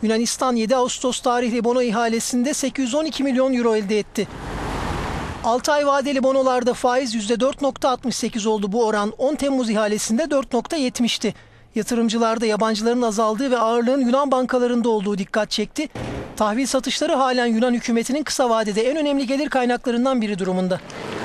Yunanistan 7 Ağustos tarihli bono ihalesinde 812 milyon euro elde etti. 6 ay vadeli bonolarda faiz %4,68 oldu. Bu oran 10 Temmuz ihalesinde 4,70'ti. Yatırımcılarda yabancıların azaldığı ve ağırlığın Yunan bankalarında olduğu dikkat çekti. Tahvil satışları halen Yunan hükümetinin kısa vadede en önemli gelir kaynaklarından biri durumunda.